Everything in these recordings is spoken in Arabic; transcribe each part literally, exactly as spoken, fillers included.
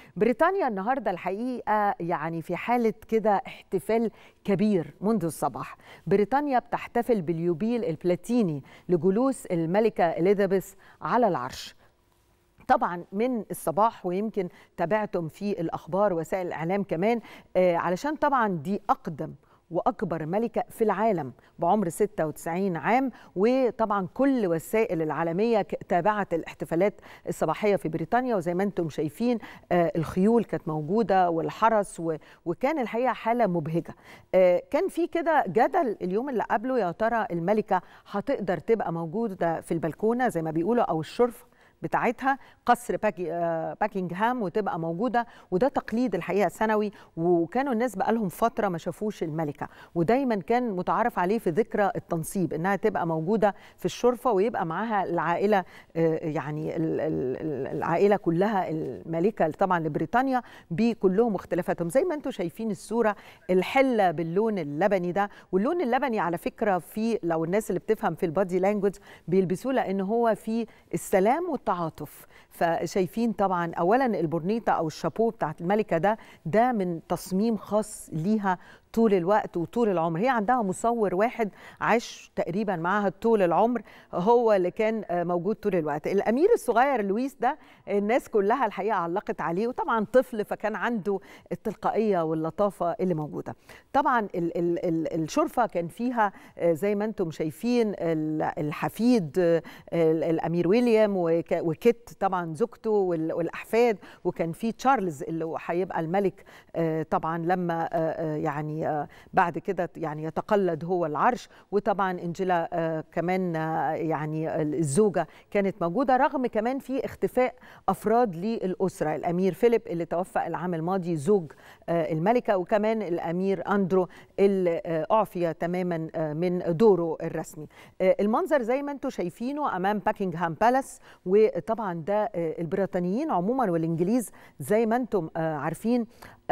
بريطانيا النهارده الحقيقه يعني في حاله كده احتفال كبير منذ الصباح. بريطانيا بتحتفل باليوبيل البلاتيني لجلوس الملكه إليزابيث على العرش. طبعا من الصباح، ويمكن تابعتم في الاخبار وسائل الاعلام كمان، آه علشان طبعا دي اقدم واكبر ملكه في العالم بعمر ستة وتسعين عام. وطبعا كل وسائل العالميه تابعت الاحتفالات الصباحيه في بريطانيا، وزي ما انتم شايفين آه الخيول كانت موجوده والحرس، وكان الحقيقه حاله مبهجه. آه كان في كده جدل اليوم اللي قبله، يا ترى الملكه هتقدر تبقى موجوده في البلكونه زي ما بيقولوا او الشرفه بتاعتها قصر باكنغهام وتبقى موجوده، وده تقليد الحقيقه سنوي، وكانوا الناس بقالهم فتره ما شافوش الملكه، ودايما كان متعارف عليه في ذكرى التنصيب انها تبقى موجوده في الشرفه ويبقى معاها العائله، يعني العائله كلها المالكه طبعا لبريطانيا بكلهم واختلافاتهم. زي ما انتم شايفين الصوره، الحله باللون اللبني ده، واللون اللبني على فكره في لو الناس اللي بتفهم في البادي لانجوج بيلبسوه لان هو في السلام والتعاطف. فشايفين طبعا اولا البورنيطه او الشابو بتاعت الملكه ده ده من تصميم خاص ليها طول الوقت وطول العمر. هي عندها مصور واحد عاش تقريبا معاها طول العمر، هو اللي كان موجود طول الوقت. الامير الصغير لويس ده الناس كلها الحقيقه علقت عليه، وطبعا طفل فكان عنده التلقائيه واللطافه اللي موجوده. طبعا ال ال ال الشرفه كان فيها زي ما انتم شايفين الحفيد الامير ويليام وكيت طبعا زوجته والاحفاد، وكان في تشارلز اللي هيبقى الملك طبعا لما يعني بعد كده يعني يتقلد هو العرش. وطبعا انجيلا كمان يعني الزوجه كانت موجوده، رغم كمان في اختفاء افراد للاسره، الامير فيليب اللي توفى العام الماضي زوج الملكه، وكمان الامير اندرو اللي اعفي تماما من دوره الرسمي. المنظر زي ما انتم شايفينه امام باكنغهام بالاس، وطبعا ده البريطانيين عموما والانجليز زي ما انتم عارفين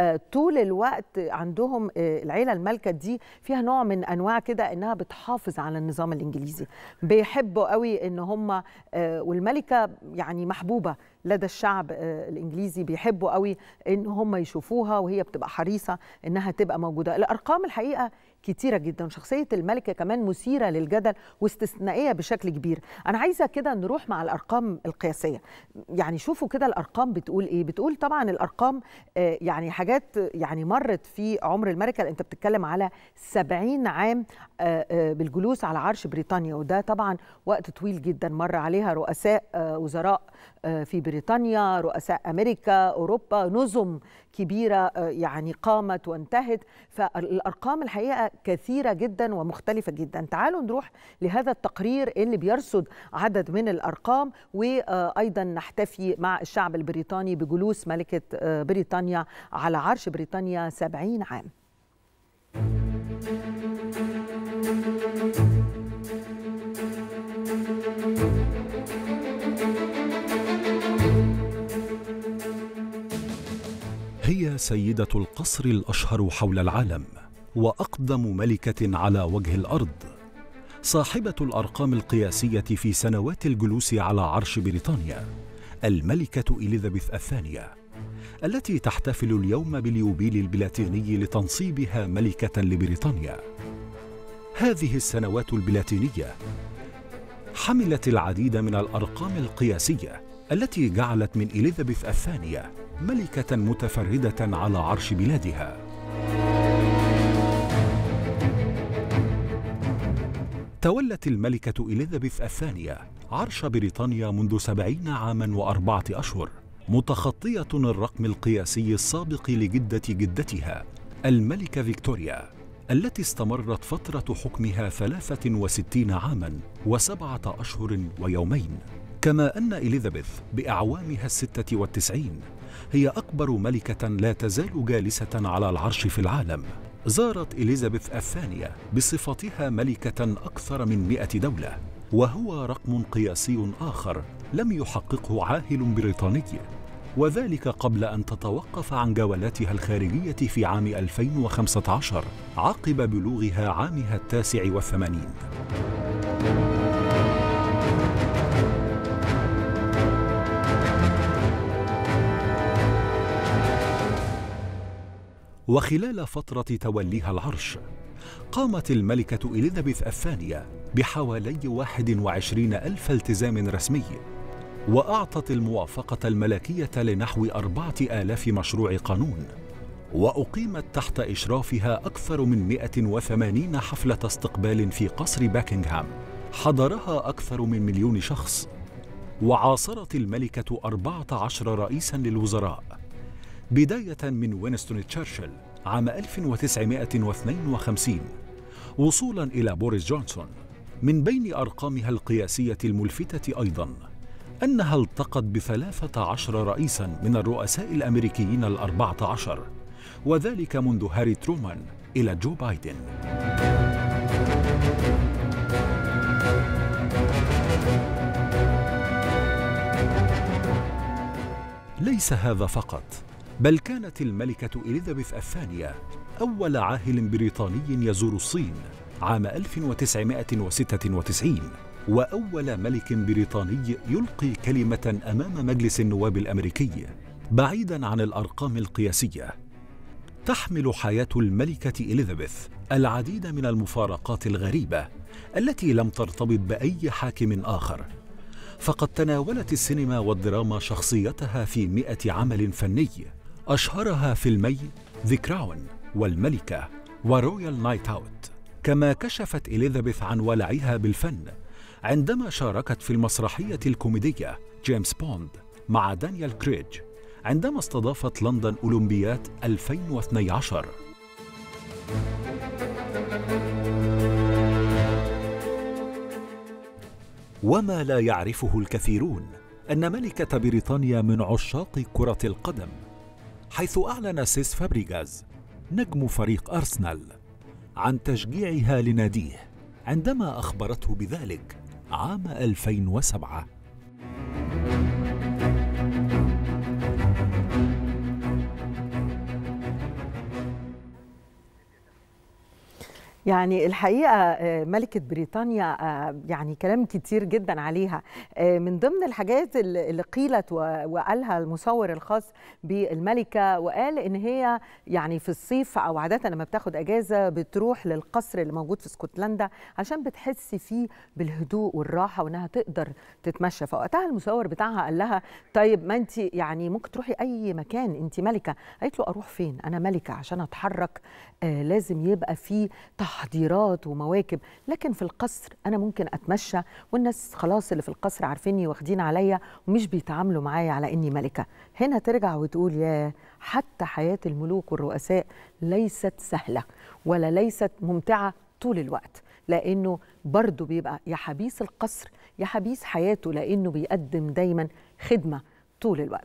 طول الوقت عندهم العيله المالكه دي فيها نوع من انواع كده انها بتحافظ على النظام الانجليزي، بيحبوا قوي ان هم، والملكه يعني محبوبه لدى الشعب الانجليزي، بيحبوا قوي ان هم يشوفوها وهي بتبقى حريصه انها تبقى موجوده. الارقام الحقيقه كتيرة جدا، شخصية الملكة كمان مثيرة للجدل واستثنائية بشكل كبير. أنا عايزة كده نروح مع الأرقام القياسية، يعني شوفوا كده الأرقام بتقول إيه. بتقول طبعا الأرقام يعني حاجات يعني مرت في عمر الملكة، أنت بتتكلم على سبعين عام بالجلوس على عرش بريطانيا، وده طبعا وقت طويل جدا مر عليها رؤساء وزراء في بريطانيا، رؤساء أمريكا، أوروبا، نظم كبيرة يعني قامت وانتهت. فالأرقام الحقيقة كثيرة جدا ومختلفة جدا. تعالوا نروح لهذا التقرير اللي بيرصد عدد من الأرقام، وأيضا نحتفي مع الشعب البريطاني بجلوس ملكة بريطانيا على عرش بريطانيا سبعين عام. هي سيدة القصر الأشهر حول العالم، وأقدم ملكة على وجه الأرض، صاحبة الأرقام القياسية في سنوات الجلوس على عرش بريطانيا، الملكة إليزابيث الثانية، التي تحتفل اليوم باليوبيل البلاتيني لتنصيبها ملكة لبريطانيا. هذه السنوات البلاتينية حملت العديد من الأرقام القياسية التي جعلت من إليزابيث الثانية ملكة متفردة على عرش بلادها. تولت الملكة إليزابيث الثانية عرش بريطانيا منذ سبعين عاما وأربعة أشهر، متخطية الرقم القياسي السابق لجدة جدتها الملكة فيكتوريا، التي استمرت فترة حكمها ثلاثة وستين عاما وسبعة أشهر ويومين. كما أن إليزابيث بأعوامها الستة والتسعين هي أكبر ملكة لا تزال جالسة على العرش في العالم. زارت إليزابيث الثانية بصفتها ملكة أكثر من مئة دولة، وهو رقم قياسي آخر لم يحققه عاهل بريطاني، وذلك قبل أن تتوقف عن جولاتها الخارجية في عام ألفين وخمسة عشر عقب بلوغها عامها التاسع والثمانين. وخلال فترة توليها العرش قامت الملكة إليزابيث الثانية بحوالي واحد وعشرين ألف التزام رسمي، وأعطت الموافقة الملكية لنحو أربعة آلاف مشروع قانون، وأقيمت تحت إشرافها أكثر من مئة وثمانين حفلة استقبال في قصر باكنغهام حضرها أكثر من مليون شخص. وعاصرت الملكة أربعة عشر رئيساً للوزراء، بداية من وينستون تشرشل عام ألف وتسعمائة واثنين وخمسين وصولاً إلى بوريس جونسون. من بين أرقامها القياسية الملفتة أيضاً أنها التقت بثلاثة عشر رئيساً من الرؤساء الأمريكيين الأربعة عشر، وذلك منذ هاري ترومان إلى جو بايدن. ليس هذا فقط، بل كانت الملكة إليزابيث الثانية أول عاهل بريطاني يزور الصين عام ألف وتسعمائة وستة وتسعين، وأول ملك بريطاني يلقي كلمة أمام مجلس النواب الأمريكي. بعيداً عن الأرقام القياسية، تحمل حياة الملكة إليزابيث العديد من المفارقات الغريبة التي لم ترتبط بأي حاكم آخر، فقد تناولت السينما والدراما شخصيتها في مئة عمل فني، أشهرها فيلمي ذا كراون والملكة ورويال نايت أوت. كما كشفت إليزابيث عن ولعها بالفن عندما شاركت في المسرحية الكوميدية جيمس بوند مع دانيال كريج عندما استضافت لندن أولمبياد ألفين واثني عشر. وما لا يعرفه الكثيرون أن ملكة بريطانيا من عشاق كرة القدم، حيث أعلن سيس فابريغاز نجم فريق أرسنال عن تشجيعها لناديه عندما أخبرته بذلك عام ألفين وسبعة. يعني الحقيقة ملكة بريطانيا يعني كلام كتير جدا عليها. من ضمن الحاجات اللي قيلت وقالها المصور الخاص بالملكة، وقال إن هي يعني في الصيف أو عادة لما بتاخد أجازة بتروح للقصر اللي موجود في اسكتلندا عشان بتحس فيه بالهدوء والراحة وإنها تقدر تتمشى. فوقتها المصور بتاعها قال لها طيب ما أنت يعني ممكن تروحي أي مكان، أنت ملكة. قالت له أروح فين؟ أنا ملكة، عشان أتحرك آه لازم يبقى فيه تحضيرات ومواكب، لكن في القصر أنا ممكن أتمشى والناس خلاص اللي في القصر عارفيني واخدين عليا ومش بيتعاملوا معايا على إني ملكة. هنا ترجع وتقول يا حتى حياة الملوك والرؤساء ليست سهلة ولا ليست ممتعة طول الوقت، لأنه برضو بيبقى يا حبيس القصر يا حبيس حياته، لأنه بيقدم دايما خدمة طول الوقت.